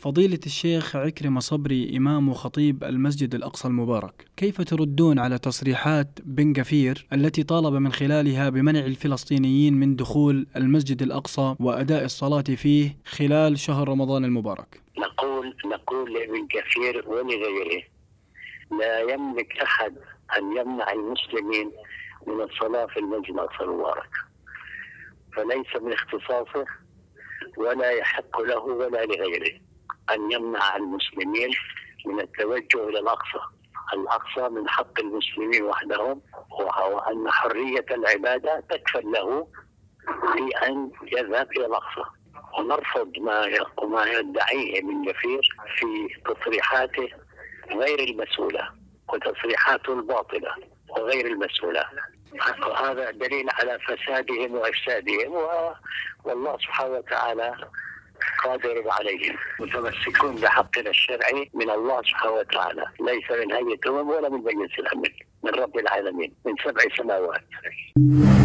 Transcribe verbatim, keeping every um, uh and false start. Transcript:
فضيلة الشيخ عكرمة صبري إمام وخطيب المسجد الأقصى المبارك، كيف تردون على تصريحات بن غفير التي طالب من خلالها بمنع الفلسطينيين من دخول المسجد الأقصى وأداء الصلاة فيه خلال شهر رمضان المبارك؟ نقول نقول لابن غفير ولغيره: لا يملك أحد أن يمنع المسلمين من الصلاة في المسجد الأقصى المبارك، فليس من اختصاصه ولا يحق له ولا لغيره أن يمنع المسلمين من التوجه إلى الأقصى. الأقصى من حق المسلمين وحدهم، وهو أن حرية العبادة تكفل له في أن يذهب إلى الأقصى. ونرفض ما ما يدعيه ابن غفير في تصريحاته غير المسؤولة وتصريحاته الباطلة وغير المسؤولة. هذا دليل على فسادهم وإفسادهم، والله سبحانه وتعالى قادر عليهم. متمسكون بحقنا الشرعي من الله سبحانه وتعالى، ليس من هيئة أمم ولا من مجلس الأمن، من رب العالمين من سبع سماوات.